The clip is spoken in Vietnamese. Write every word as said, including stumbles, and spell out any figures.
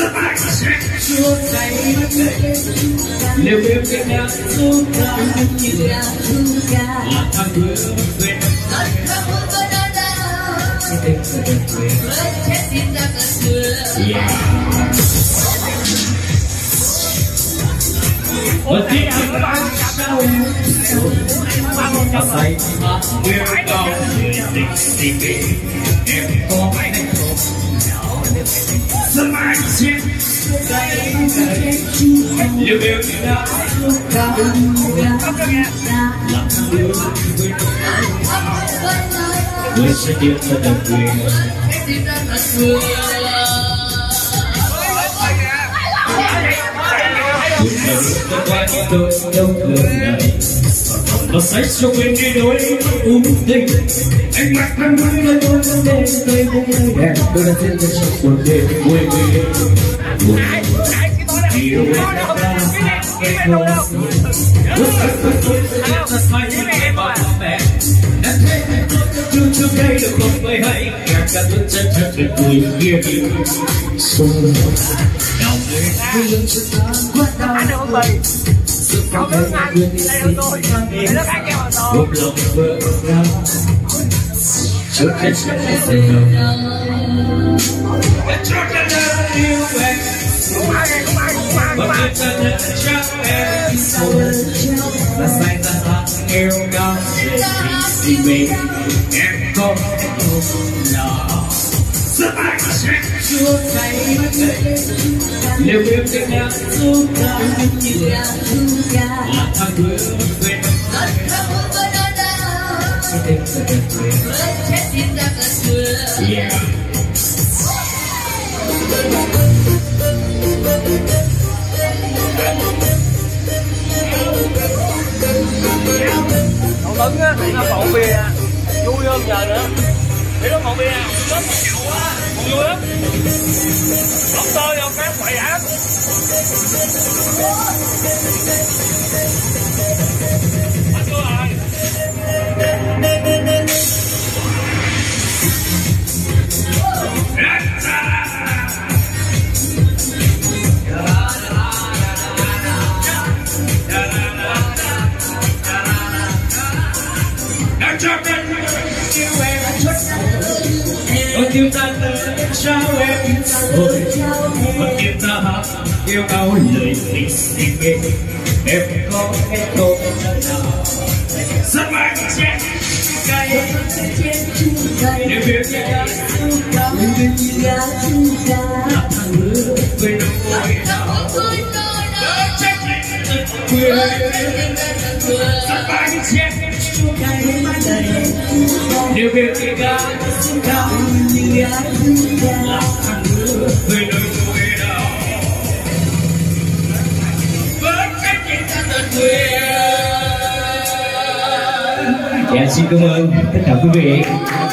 Chúa cày nếu biết cái nhà Chúa ca là thằng người về cái tình của đời quê. Một tí ăn bánh sao em ta say mà yêu cầu tình tình tình em có ai đánh không sớm mai xin yêu yêu đã làm người người sẽ tiếp cho đời quê. Cuộc đời đã qua những đôi đau thương này nó say cho quên đi đôi ung tình anh mặc năm mươi đôi đôi đôi đôi đôi đẹp tôi đã thiên cho trong cuộc đời quê quê buồn yêu em đã ra em không bước ra tôi tôi tôi ta say như cái bà mẹ đã thế chưa chưa đây được không phải hay cả cả tôi chân thật tuyệt vời kia đi xuân đau người tôi lần trước ta quá đau sự có thể người đi xin một lòng vỡ ra trước hết sẽ sẽ lòng để cho ta đã yêu em và để cho ta chắc em và say ta hát yêu nhau vì mình em không nào rất mạnh Chúa cày nếu biết cái nhà Chúa ca là thằng người về cái tình của đời quê. Yeah. Cậu Tấn á, thì nó cậu bia vui hơn giờ nữa. Thì nó cậu bia rất nhậu á, còn vui lắm. Lóc tơ vô cái quậy ác. Bắt vô rồi. Ôi yêu ta tới trao em rồi và yêu ta hát yêu cao lời tình tình em em có em không nào rất mạnh chết cay nếu biết cái đã là thằng lứa về đôi đôi trách quê rất mạnh chết nếu biết cái đã là thằng lứa về đôi quê nào với trách nhiệm cho đời quê. Dạ, xin cảm ơn tất cả quý vị.